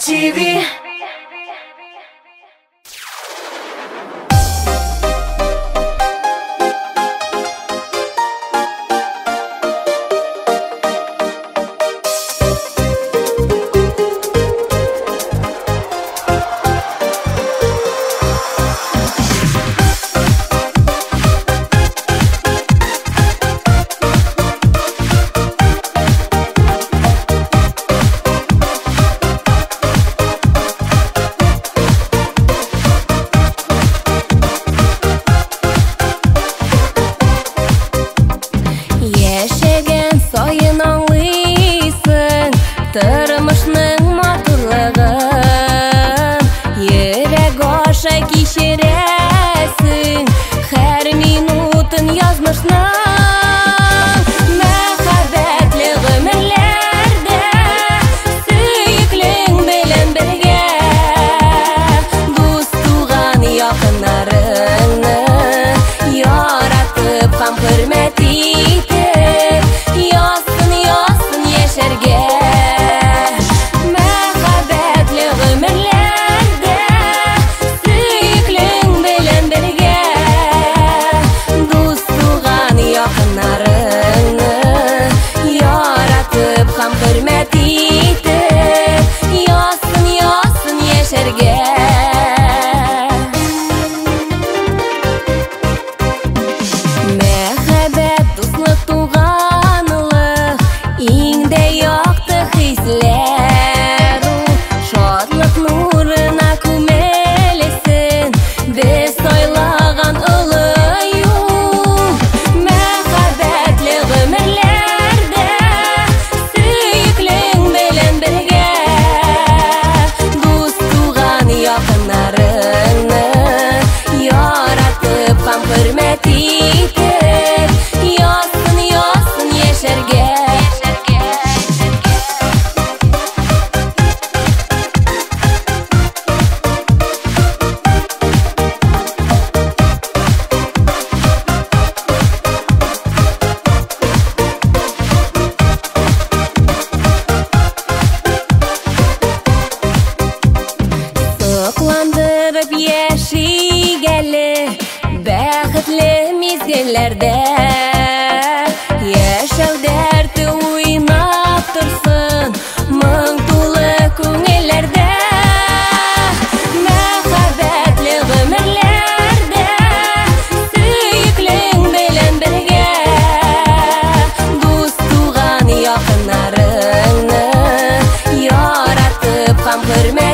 MTV. Tırmışның матурлығын Ерек оша кешересің Her минутын язмышның Мәхәббәтлі ғүмірлерді Сүйіклің белен бірге Дус туған якынларыңны Яратып һәм хөрмәт итеп Ясын яшәргә Hürmet itip Yasin yaşarga Мәхәббәт дуслык туганлык Иңдә якты хисләр Шатлык нурына күмелсен Без сайлаган олы юл Мәхәббәтле гомерләрдә Сөйеклең белән бергә Дус туган якыннарыңны Яратып һәм хөрмәт итеп Ясын яшәргә Сокландырып яшигәле Бәхетле мизгелләрдә Яшәү дәрте уйнап торсын Моң тулы күңелләрдә Мәхәббәтле гомерләрдә Сөйеклең белән бергә Дус туган якыннарыңны Яратып һәм хөрмәт